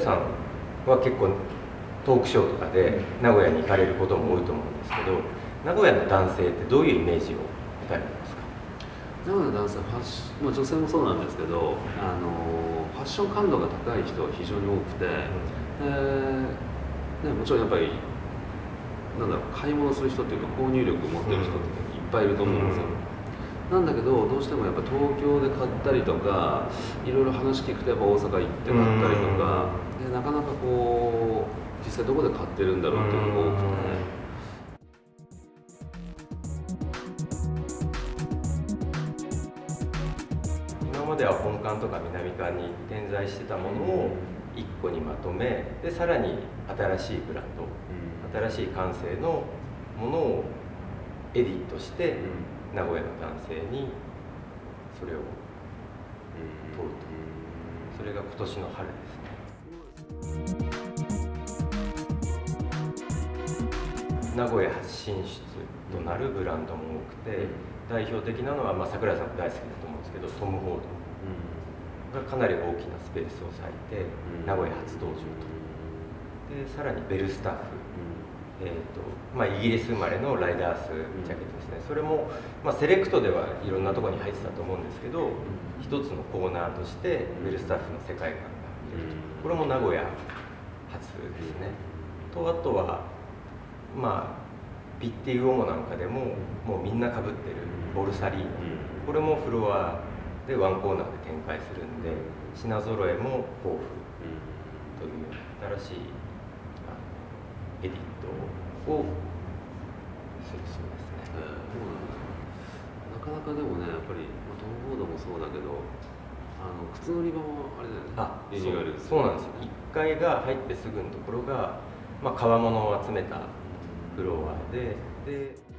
さんは結構トークショーとかで名古屋に行かれることも多いと思うんですけど、名古屋の男性ってどういうイメージを持たれますか？ 名古屋の男性はまあ、女性もそうなんですけど、ファッション感度が高い人が非常に多くて、もちろんやっぱりなんだろう、買い物する人っていうか購入力を持ってる人っていっぱいいると思うんですよ。なんだけどどうしてもやっぱ東京で買ったりとかいろいろ話聞くとやっぱ大阪行って買ったりとかで、なかなかこう実際どこで買ってるんだろうっていうのが多くて。 今までは本館とか南館に点在してたものを1個にまとめ、でさらに新しいブランド、新しい感性のものをエディットして、名古屋の男性にそれを問うと、それが今年の春ですね。名古屋発信出となるブランドも多くて、代表的なのは、櫻井さんも大好きだと思うんですけど、トム・フォードがかなり大きなスペースを割いて名古屋初登場と。でさらにベルスタッフ、イギリス生まれのライダースジャケットですね。それも、セレクトではいろんなところに入ってたと思うんですけど、一つのコーナーとしてベルスタッフの世界観が見れると。これも名古屋初ですね。とあとはピッティ・ウオモなんかでももうみんなかぶってるボルサリーノ、これもフロアでワンコーナーで展開するんで、品揃えも豊富という新しいエディットをするそうですね。 なかなかでもね、やっぱりトム・フォードもそうだけど、靴の売り場もあれだよね、リニューアル。 そうなんですよ。1階が入ってすぐのところが、革物を集めたフロアで